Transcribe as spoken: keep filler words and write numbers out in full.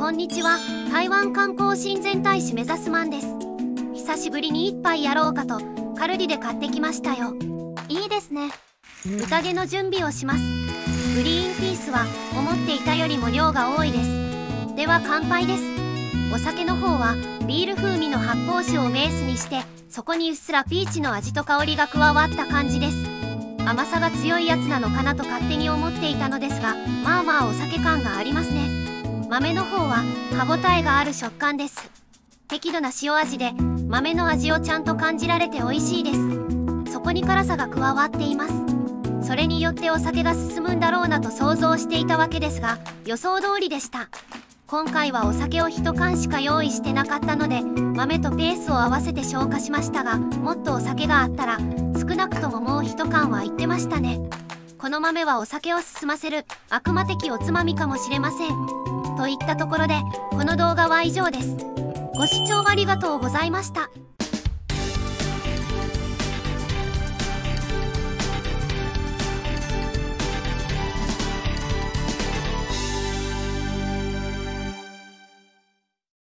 こんにちは。台湾観光親善大使目指すマンです。久しぶりに一杯やろうかとカルディで買ってきましたよ。いいですね。宴の準備をします。グリーンピースは思っていたよりも量が多いです。では乾杯です。お酒の方はビール風味の発泡酒をベースにして、そこにうっすらピーチの味と香りが加わった感じです。甘さが強いやつなのかなと勝手に思っていたのですが、まあまあお酒感がありますね。豆の方は歯ごたえがある食感です。適度な塩味で豆の味をちゃんと感じられて美味しいです。そこに辛さが加わっています。それによってお酒が進むんだろうなと想像していたわけですが、予想通りでした。今回はお酒をいち缶しか用意してなかったので、豆とペースを合わせて消化しましたが、もっとお酒があったら少なくとももういち缶はいってましたね。この豆はお酒を進ませる悪魔的おつまみかもしれません。といったところでこの動画は以上です。ご視聴ありがとうございました。